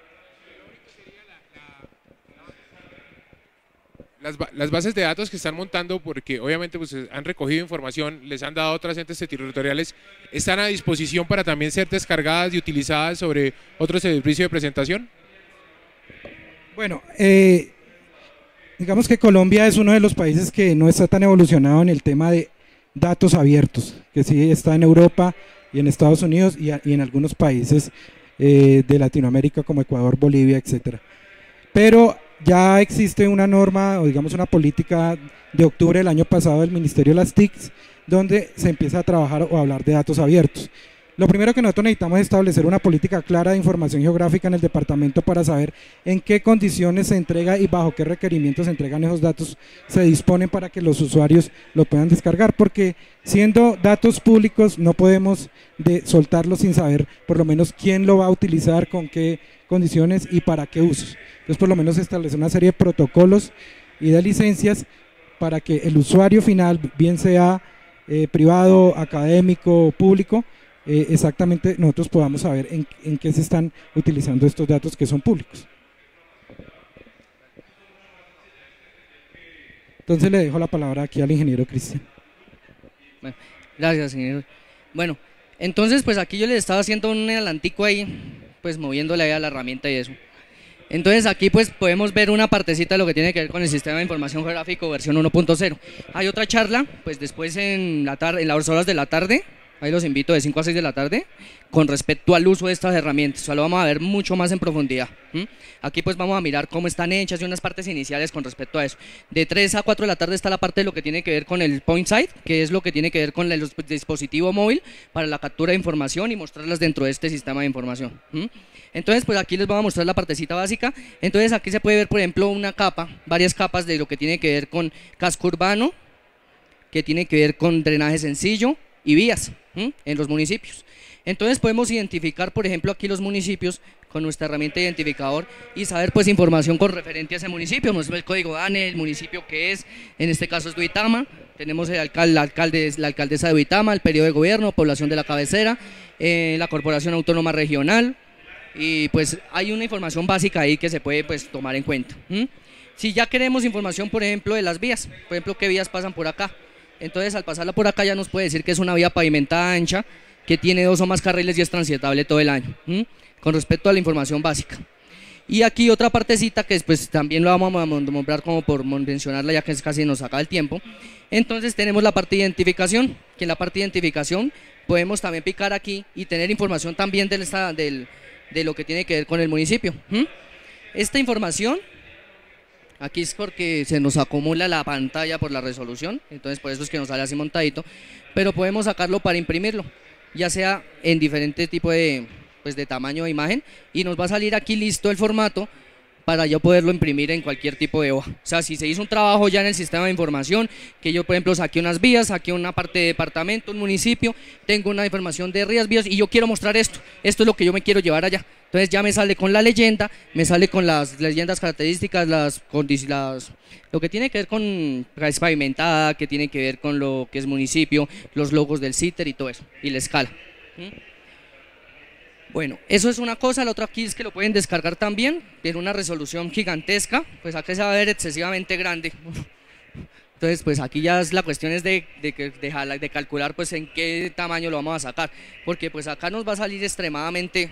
Las, las bases de datos que están montando, porque obviamente pues, han recogido información, les han dado a otras entes territoriales, ¿están a disposición para también ser descargadas y utilizadas sobre otro servicio de presentación? Bueno, eh, digamos que Colombia es uno de los países que no está tan evolucionado en el tema de datos abiertos, que sí está en Europa y en Estados Unidos y, a, y en algunos países eh, de Latinoamérica como Ecuador, Bolivia, etcétera. Pero ya existe una norma o digamos una política de octubre del año pasado del Ministerio de las T I Cs, donde se empieza a trabajar o a hablar de datos abiertos. Lo primero que nosotros necesitamos es establecer una política clara de información geográfica en el departamento para saber en qué condiciones se entrega y bajo qué requerimientos se entregan esos datos, se disponen para que los usuarios lo puedan descargar, porque siendo datos públicos no podemos de soltarlos sin saber por lo menos quién lo va a utilizar, con qué condiciones y para qué usos. Entonces por lo menos establecer una serie de protocolos y de licencias para que el usuario final, bien sea eh, privado, académico o público, Eh, exactamente nosotros podamos saber en, en qué se están utilizando estos datos que son públicos. Entonces le dejo la palabra aquí al ingeniero Cristian. Bueno, gracias, ingeniero. Bueno, entonces pues aquí yo les estaba haciendo un adelantico ahí, pues moviéndole ahí a la herramienta y eso. Entonces aquí pues podemos ver una partecita de lo que tiene que ver con el sistema de información geográfico versión uno punto cero. Hay otra charla, pues después en, la tarde, en las horas de la tarde, ahí los invito de cinco a seis de la tarde, con respecto al uso de estas herramientas. O sea, lo vamos a ver mucho más en profundidad. ¿Mm? Aquí pues vamos a mirar cómo están hechas y unas partes iniciales con respecto a eso. De tres a cuatro de la tarde está la parte de lo que tiene que ver con el point site, que es lo que tiene que ver con el dispositivo móvil para la captura de información y mostrarlas dentro de este sistema de información. ¿Mm? Entonces pues aquí les voy a mostrar la partecita básica. Entonces aquí se puede ver por ejemplo una capa, varias capas de lo que tiene que ver con casco urbano, que tiene que ver con drenaje sencillo y vías ¿sí? en los municipios. Entonces podemos identificar por ejemplo aquí los municipios con nuestra herramienta de identificador y saber pues información con referente a ese municipio. Nos el código D A N E, el municipio que es, en este caso es Duitama, tenemos el alcalde, la, alcalde, la alcaldesa de Duitama, el periodo de gobierno, población de la cabecera, eh, la corporación autónoma regional, y pues hay una información básica ahí que se puede pues tomar en cuenta. ¿Mm? Si ya queremos información por ejemplo de las vías, por ejemplo qué vías pasan por acá, entonces al pasarla por acá ya nos puede decir que es una vía pavimentada ancha, que tiene dos o más carriles y es transitable todo el año, ¿m? con respecto a la información básica. Y aquí otra partecita que pues también lo vamos a nombrar como por mencionarla ya que casi nos acaba el tiempo. Entonces tenemos la parte de identificación, que en la parte de identificación podemos también picar aquí y tener información también del, del, de lo que tiene que ver con el municipio. ¿m? Esta información aquí es porque se nos acumula la pantalla por la resolución, entonces por eso es que nos sale así montadito, pero podemos sacarlo para imprimirlo, ya sea en diferentes tipos de, pues de tamaño de imagen, y nos va a salir aquí listo el formato para yo poderlo imprimir en cualquier tipo de hoja. O sea, si se hizo un trabajo ya en el sistema de información, que yo por ejemplo saqué unas vías, saqué una parte de departamento, un municipio, tengo una información de rías, vías y yo quiero mostrar esto, esto es lo que yo me quiero llevar allá. Entonces ya me sale con la leyenda, me sale con las leyendas características, las, las lo que tiene que ver con es pavimentada, que tiene que ver con lo que es municipio, los logos del CITER y todo eso, y la escala. ¿Mm? Bueno, eso es una cosa. La otra aquí es que lo pueden descargar también, tiene una resolución gigantesca, pues acá se va a ver excesivamente grande. Entonces, pues aquí ya es la cuestión es de, de, de, de calcular pues en qué tamaño lo vamos a sacar, porque pues acá nos va a salir extremadamente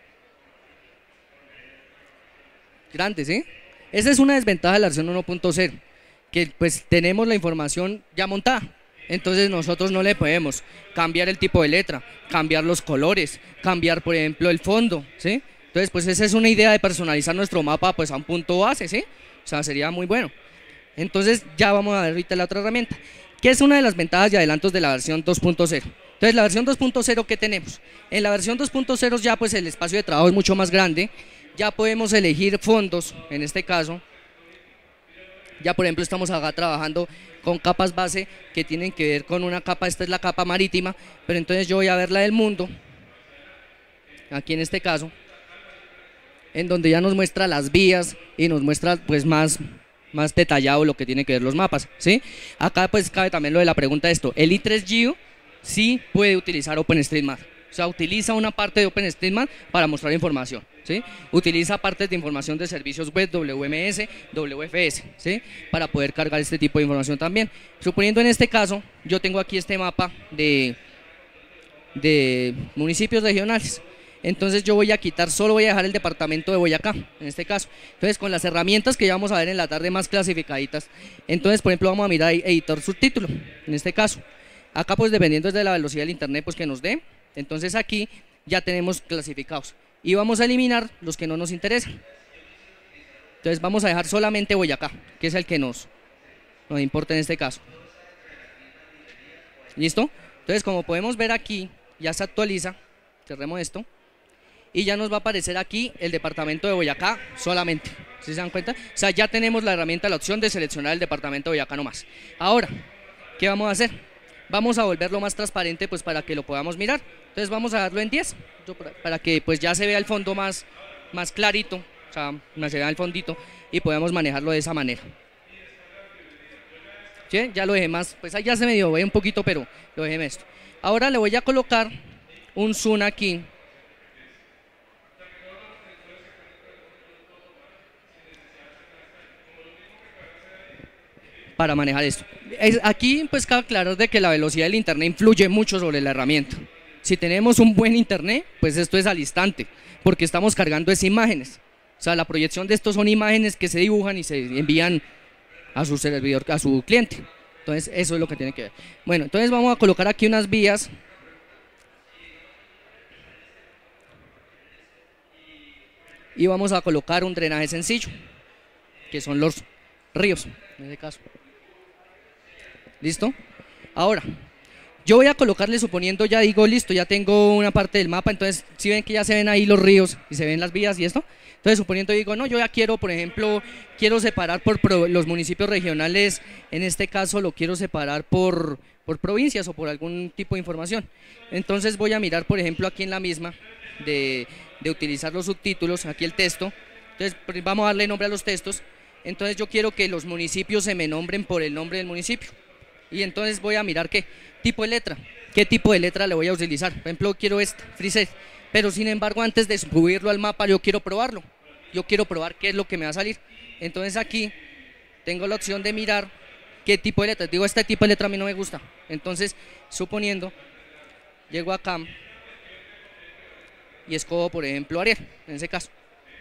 grande, ¿sí? Esa es una desventaja de la versión uno punto cero, que pues tenemos la información ya montada. Entonces nosotros no le podemos cambiar el tipo de letra, cambiar los colores, cambiar por ejemplo el fondo, ¿sí? Entonces pues esa es una idea de personalizar nuestro mapa pues a un punto base, ¿sí? O sea, sería muy bueno. Entonces ya vamos a ver ahorita la otra herramienta, que es una de las ventajas y adelantos de la versión dos punto cero. Entonces la versión dos punto cero, ¿qué tenemos? En la versión dos punto cero ya pues el espacio de trabajo es mucho más grande, ya podemos elegir fondos, en este caso. Ya por ejemplo estamos acá trabajando con capas base que tienen que ver con una capa, esta es la capa marítima, pero entonces yo voy a ver la del mundo, aquí en este caso, en donde ya nos muestra las vías y nos muestra pues más, más detallado lo que tiene que ver los mapas, ¿sí? Acá pues cabe también lo de la pregunta de esto, el I tres Geo sí puede utilizar OpenStreetMap, o sea, utiliza una parte de OpenStreetMap para mostrar información, ¿sí? Utiliza partes de información de servicios web, W M S, W F S, ¿sí? Para poder cargar este tipo de información también. Suponiendo en este caso, yo tengo aquí este mapa de, de municipios regionales. Entonces yo voy a quitar, solo voy a dejar el departamento de Boyacá, en este caso. Entonces con las herramientas que ya vamos a ver en la tarde más clasificaditas, entonces por ejemplo vamos a mirar editor subtítulo, en este caso. Acá pues dependiendo de la velocidad del internet pues que nos dé, entonces aquí ya tenemos clasificados. Y vamos a eliminar los que no nos interesan. Entonces vamos a dejar solamente Boyacá, que es el que nos, nos importa en este caso. ¿Listo? Entonces como podemos ver aquí, ya se actualiza, cerremos esto, y ya nos va a aparecer aquí el departamento de Boyacá solamente, ¿sí se dan cuenta? O sea, ya tenemos la herramienta, la opción de seleccionar el departamento de Boyacá nomás. Ahora, ¿qué vamos a hacer? Vamos a volverlo más transparente pues para que lo podamos mirar. Entonces vamos a darlo en diez, para que pues ya se vea el fondo más, más clarito, o sea, se vea el fondito y podamos manejarlo de esa manera. ¿Sí? Ya lo dejé más, pues ahí ya se me dio, ve un poquito, pero lo dejé en esto. Ahora le voy a colocar un zoom aquí. Para manejar esto. Aquí pues cabe aclarar de que la velocidad del internet influye mucho sobre la herramienta. Si tenemos un buen internet, pues esto es al instante, porque estamos cargando esas imágenes. O sea, la proyección de estos son imágenes que se dibujan y se envían a su servidor, a su cliente. Entonces eso es lo que tiene que ver. Bueno, entonces vamos a colocar aquí unas vías. Y vamos a colocar un drenaje sencillo, que son los ríos, en este caso. ¿Listo? Ahora, yo voy a colocarle, suponiendo, ya digo, listo, ya tengo una parte del mapa, entonces, si ven que ya se ven ahí los ríos y se ven las vías y esto, entonces suponiendo digo, no, yo ya quiero, por ejemplo, quiero separar por pro, los municipios regionales, en este caso lo quiero separar por, por provincias o por algún tipo de información. Entonces voy a mirar, por ejemplo, aquí en la misma, de, de utilizar los subtítulos, aquí el texto, entonces vamos a darle nombre a los textos, entonces yo quiero que los municipios se me nombren por el nombre del municipio. Y entonces voy a mirar qué tipo de letra, qué tipo de letra le voy a utilizar. Por ejemplo, quiero este, FreeSet, pero sin embargo antes de subirlo al mapa yo quiero probarlo. Yo quiero probar qué es lo que me va a salir. Entonces aquí tengo la opción de mirar qué tipo de letra. Digo, este tipo de letra a mí no me gusta. Entonces, suponiendo, llego acá y escojo, por ejemplo, Arial, en ese caso.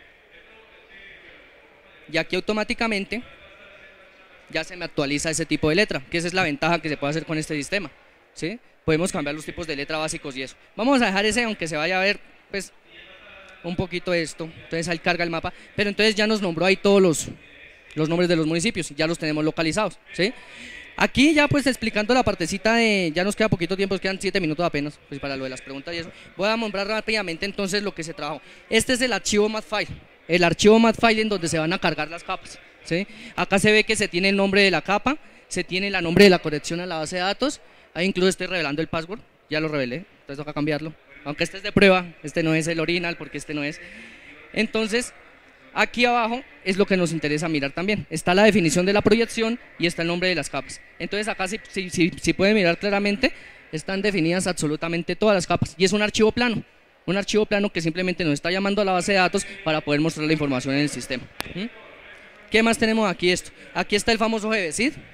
Y aquí automáticamente ya se me actualiza ese tipo de letra, que esa es la ventaja que se puede hacer con este sistema, ¿sí? Podemos cambiar los tipos de letra básicos y eso. Vamos a dejar ese, aunque se vaya a ver pues un poquito esto, entonces ahí carga el mapa, pero entonces ya nos nombró ahí todos los, los nombres de los municipios, ya los tenemos localizados, ¿sí? Aquí ya pues explicando la partecita de, ya nos queda poquito tiempo, nos quedan siete minutos apenas, pues para lo de las preguntas y eso, voy a nombrar rápidamente entonces lo que se trabajó. Este es el archivo MapFile, el archivo matfile en donde se van a cargar las capas, ¿sí? Acá se ve que se tiene el nombre de la capa, se tiene el nombre de la conexión a la base de datos, ahí incluso estoy revelando el password, ya lo revelé, entonces toca cambiarlo, aunque este es de prueba, este no es el original porque este no es. Entonces, aquí abajo es lo que nos interesa mirar también, está la definición de la proyección y está el nombre de las capas. Entonces acá si, si, si, si pueden mirar claramente, están definidas absolutamente todas las capas y es un archivo plano. Un archivo plano que simplemente nos está llamando a la base de datos para poder mostrar la información en el sistema. ¿Mm? ¿Qué más tenemos aquí esto? Aquí está el famoso G B S I D,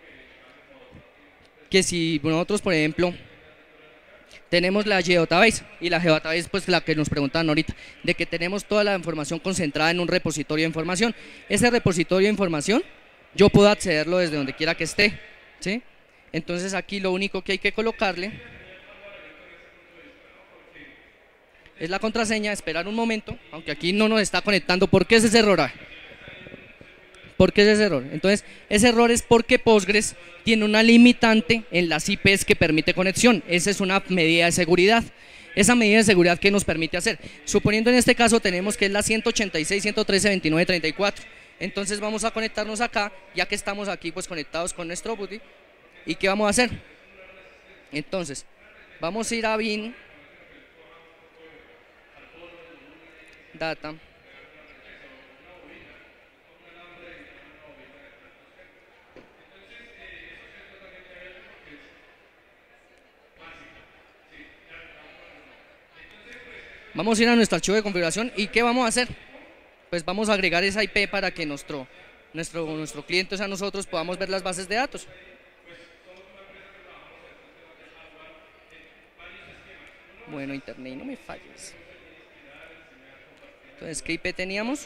que si nosotros, por ejemplo, tenemos la Geodatabase, y la Geodatabase pues la que nos preguntaban ahorita, de que tenemos toda la información concentrada en un repositorio de información. Ese repositorio de información, yo puedo accederlo desde donde quiera que esté, ¿sí? Entonces aquí lo único que hay que colocarle es la contraseña, esperar un momento, aunque aquí no nos está conectando. ¿Por qué es ese error? ¿Por qué es ese error? Entonces, ese error es porque Postgres tiene una limitante en las I Pes que permite conexión. Esa es una medida de seguridad. Esa medida de seguridad que nos permite hacer. Suponiendo en este caso tenemos que es la ciento ochenta y seis, ciento trece, veintinueve, treinta y cuatro. Entonces vamos a conectarnos acá, ya que estamos aquí pues conectados con nuestro booty. ¿Y qué vamos a hacer? Entonces, vamos a ir a bin data vamos a ir a nuestro archivo de configuración y ¿qué vamos a hacer? Pues vamos a agregar esa I P para que nuestro, nuestro, nuestro cliente, o sea nosotros, podamos ver las bases de datos. Bueno, internet, no me falles. Entonces, ¿qué I P teníamos?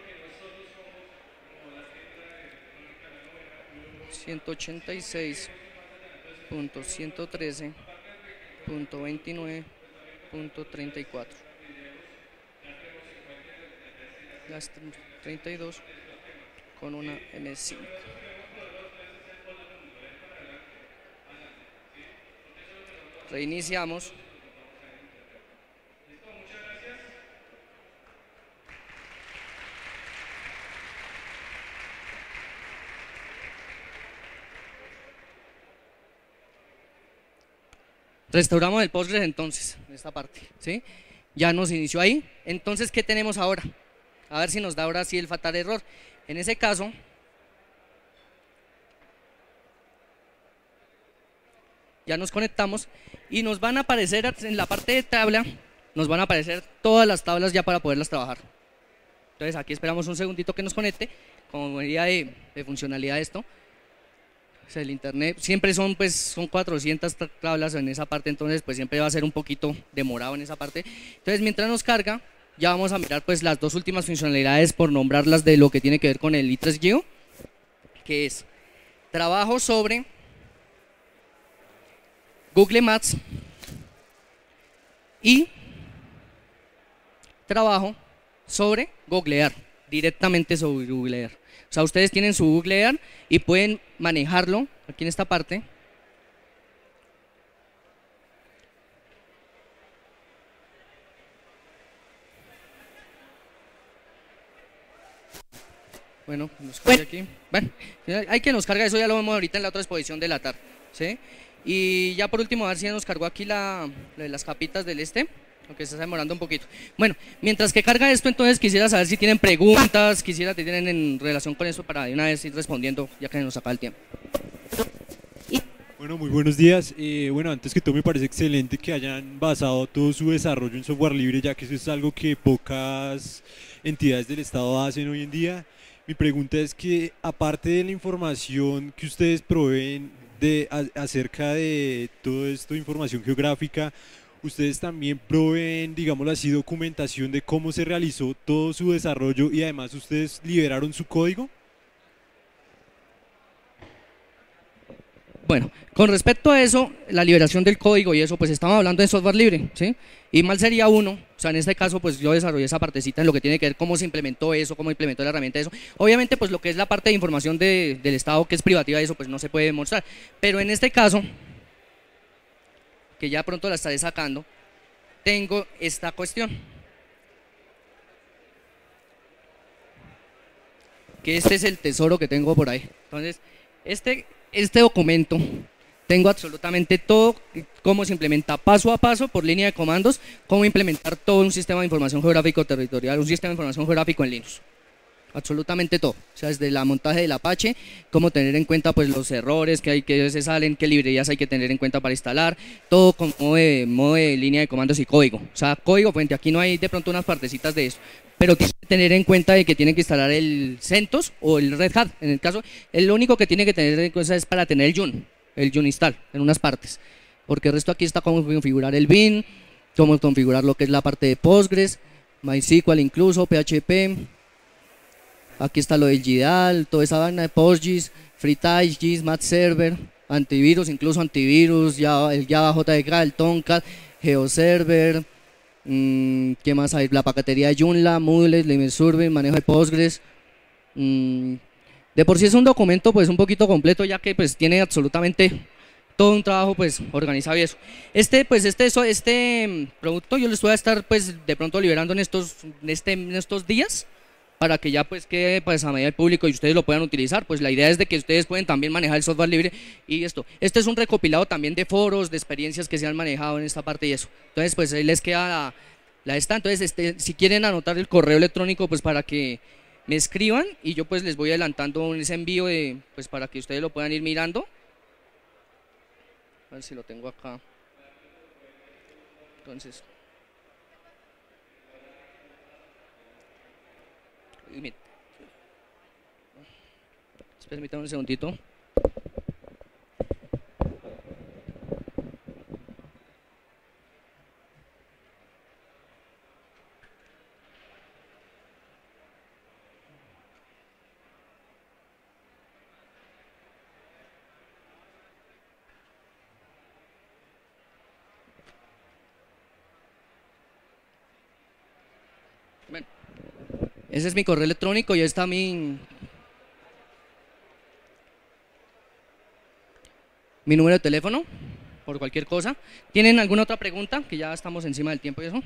ciento ochenta y seis punto ciento trece punto veintinueve punto treinta y cuatro. Las treinta y dos con una eme cinco. Reiniciamos. Restauramos el Postgres entonces, esta parte, ¿sí? Ya nos inició ahí. Entonces, ¿qué tenemos ahora? A ver si nos da ahora sí el fatal error. En ese caso, ya nos conectamos y nos van a aparecer en la parte de tabla, nos van a aparecer todas las tablas ya para poderlas trabajar. Entonces, aquí esperamos un segundito que nos conecte, como medida de, de funcionalidad de esto. El internet siempre son pues son cuatrocientas tablas en esa parte, entonces pues siempre va a ser un poquito demorado en esa parte. Entonces mientras nos carga ya vamos a mirar pues las dos últimas funcionalidades, por nombrarlas, de lo que tiene que ver con el i tres Geo, que es trabajo sobre Google Maps y trabajo sobre googlear, directamente sobre googlear. O sea, ustedes tienen su googlear y pueden manejarlo aquí en esta parte. Bueno, nos carga aquí. Bueno, hay que nos carga eso, ya lo vemos ahorita en la otra exposición de la tarde, ¿sí? Y ya por último, a ver si nos cargó aquí la, la de las capitas del este, aunque se está demorando un poquito. Bueno, mientras que carga esto, entonces quisiera saber si tienen preguntas, quisiera que tienen en relación con eso para de una vez ir respondiendo, ya que nos acaba el tiempo. Bueno, muy buenos días. Eh, bueno, antes que todo me parece excelente que hayan basado todo su desarrollo en software libre, ya que eso es algo que pocas entidades del Estado hacen hoy en día. Mi pregunta es que, aparte de la información que ustedes proveen de, a, acerca de todo esto, información geográfica, ustedes también proveen, digámoslo así, documentación de cómo se realizó todo su desarrollo y además ustedes liberaron su código. Bueno, con respecto a eso, la liberación del código y eso, pues estamos hablando de software libre, ¿sí? Y mal sería uno, o sea, en este caso, pues yo desarrollé esa partecita en lo que tiene que ver cómo se implementó eso, cómo implementó la herramienta de eso. Obviamente, pues lo que es la parte de información de, del Estado, que es privativa de eso, pues no se puede mostrar. Pero en este caso, que ya pronto la estaré sacando, tengo esta cuestión. que este es el tesoro que tengo por ahí. Entonces, este, este documento, tengo absolutamente todo, cómo se implementa paso a paso por línea de comandos, cómo implementar todo un sistema de información geográfico territorial, un sistema de información geográfico en Linux. Absolutamente todo, o sea, desde la montaje del Apache, cómo tener en cuenta pues los errores que hay que se salen, qué librerías hay que tener en cuenta para instalar, todo con modo de, modo de línea de comandos y código, o sea, código fuente, aquí no hay de pronto unas partecitas de eso, pero tiene que tener en cuenta de que tienen que instalar el CentOS o el Red Hat, en el caso, el único que tiene que tener en cuenta es para tener el Yun, el Yun install en unas partes, porque el resto aquí está cómo configurar el bin, cómo configurar lo que es la parte de Postgres, MySQL incluso, P H P. Aquí está lo del G D A L, toda esa vaina de PostGIS, FreeType, GIS, Mat Server, antivirus, incluso antivirus, Java, el Java J D K, el Tomcat, GeoServer, mmm, ¿qué más hay? La paquetería de Joomla, Moodle, LimeSurvey, manejo de Postgres. Mmm, de por sí es un documento pues un poquito completo, ya que pues tiene absolutamente todo un trabajo pues organizado y eso. Este pues este eso, este producto yo les voy a estar pues de pronto liberando en estos en este en estos días, para que ya pues quede pues a medida del público y ustedes lo puedan utilizar. Pues la idea es de que ustedes pueden también manejar el software libre y esto. Este es un recopilado también de foros, de experiencias que se han manejado en esta parte y eso. Entonces pues ahí les queda la, la esta. Entonces este, si quieren anotar el correo electrónico pues para que me escriban y yo pues les voy adelantando ese envío de, pues para que ustedes lo puedan ir mirando. A ver si lo tengo acá. Entonces... Permítanme un segundito. Bueno, ese es mi correo electrónico, ya está mi... mi número de teléfono, por cualquier cosa. ¿Tienen alguna otra pregunta? Que ya estamos encima del tiempo y eso.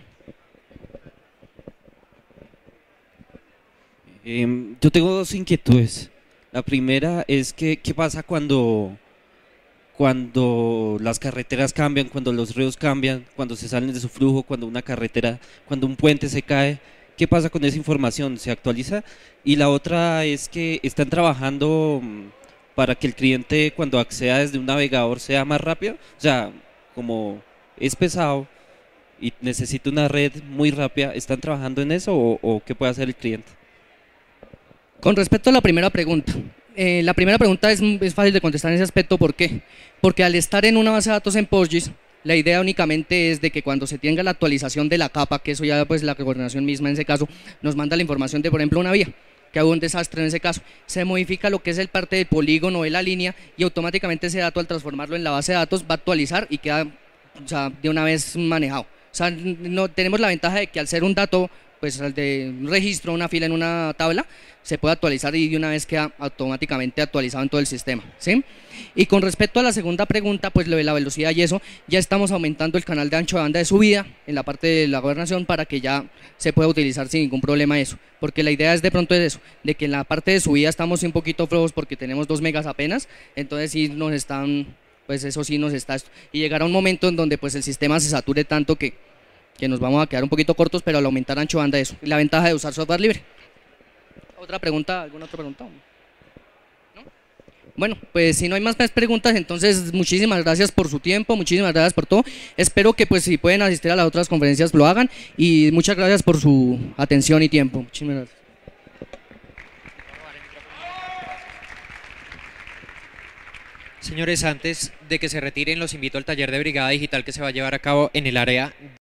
Eh, yo tengo dos inquietudes. La primera es que, ¿qué pasa cuando, cuando las carreteras cambian, cuando los ríos cambian, cuando se salen de su flujo, cuando una carretera, cuando un puente se cae? ¿Qué pasa con esa información? ¿Se actualiza? Y la otra es que están trabajando para que el cliente cuando acceda desde un navegador sea más rápido, o sea, como es pesado y necesita una red muy rápida, ¿están trabajando en eso o, o qué puede hacer el cliente? Con respecto a la primera pregunta, eh, la primera pregunta es, es fácil de contestar en ese aspecto. ¿Por qué? Porque al estar en una base de datos en PostGIS, la idea únicamente es de que cuando se tenga la actualización de la capa, que eso ya pues la gobernación misma en ese caso nos manda la información de, por ejemplo, una vía, que hubo un desastre en ese caso, se modifica lo que es el parte del polígono de la línea y automáticamente ese dato al transformarlo en la base de datos va a actualizar y queda, o sea, de una vez manejado. O sea, no, tenemos la ventaja de que al ser un dato, pues al de un registro, una fila en una tabla, se puede actualizar y de una vez queda automáticamente actualizado en todo el sistema, ¿sí? Y con respecto a la segunda pregunta, pues lo de la velocidad y eso, ya estamos aumentando el canal de ancho de banda de subida en la parte de la gobernación para que ya se pueda utilizar sin ningún problema eso, porque la idea es de pronto es eso, de que en la parte de subida estamos un poquito flojos porque tenemos dos megas apenas, entonces sí nos están, pues eso sí nos está, y llegará un momento en donde pues el sistema se sature tanto que, que nos vamos a quedar un poquito cortos, pero al aumentar ancho de banda eso, la ventaja de usar software libre. ¿Otra pregunta? ¿Alguna otra pregunta? ¿No? Bueno, pues si no hay más preguntas, entonces muchísimas gracias por su tiempo, muchísimas gracias por todo. Espero que pues si pueden asistir a las otras conferencias lo hagan y muchas gracias por su atención y tiempo. Muchísimas gracias. Señores, antes de que se retiren, los invito al taller de Brigada Digital que se va a llevar a cabo en el área